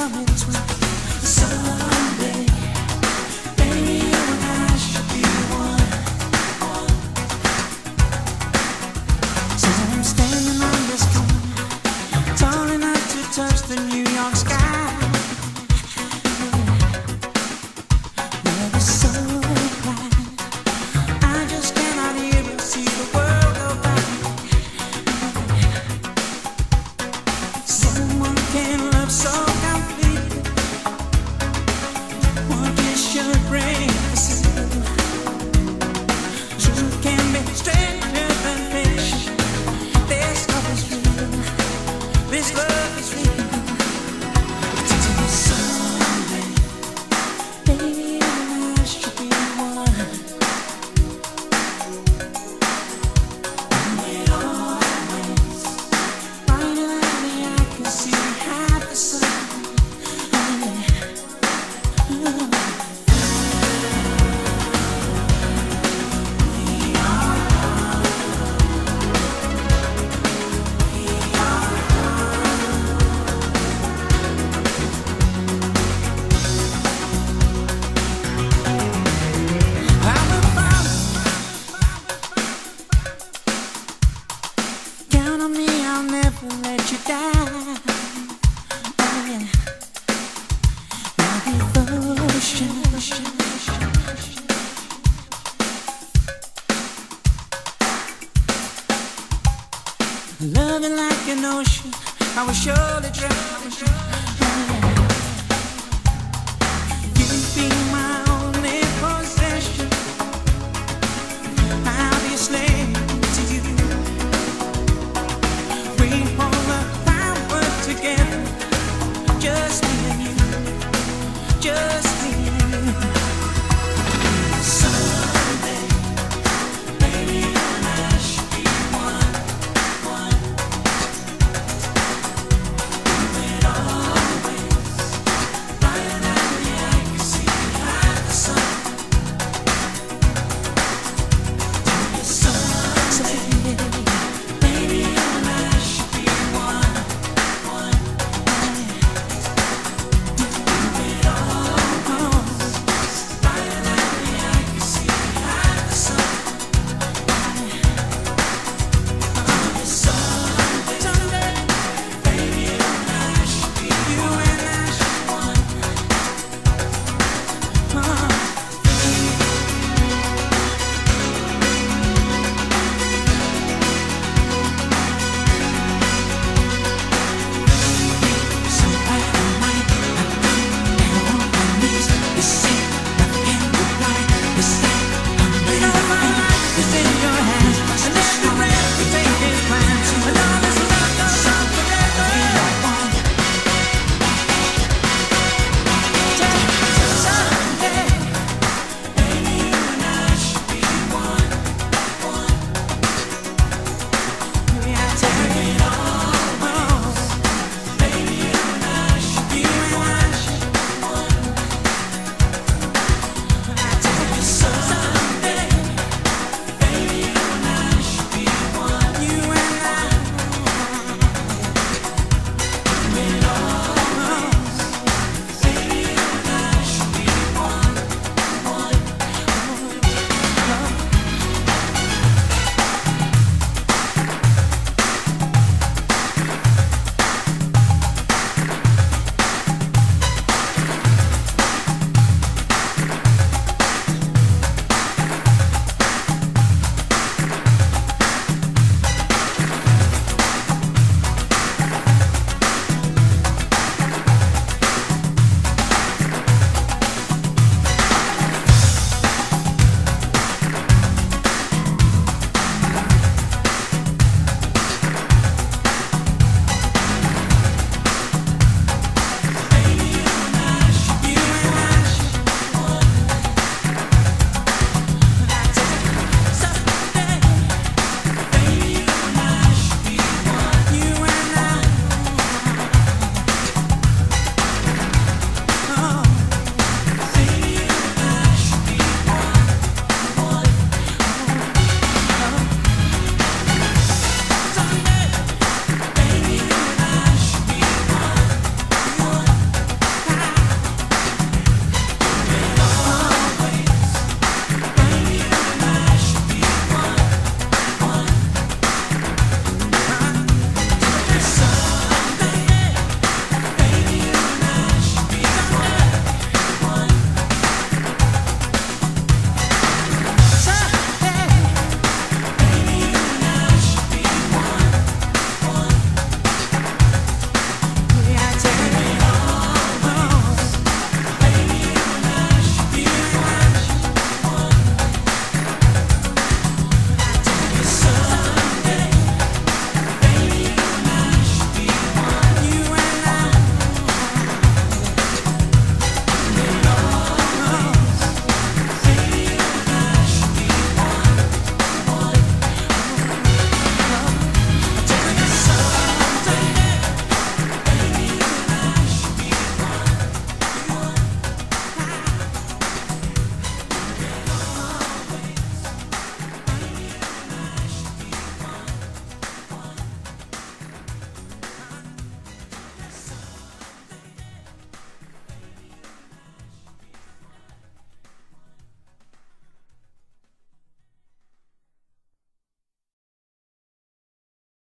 coming to someday. Baby, you and I should be one. So I'm standing on this corner, tall enough to touch the New York sky. Love is so bright, I just cannot even see the world go by. Someone can love so completely. One kiss should bring the sea. Truth can be stranger than fiction. This love is real. This love is real. Till someday, baby, and I should be one. And always, finally I can see half the sun. Count on me, I'll never let you down. Oh yeah, my devotion. Loving like an ocean, I will surely drown.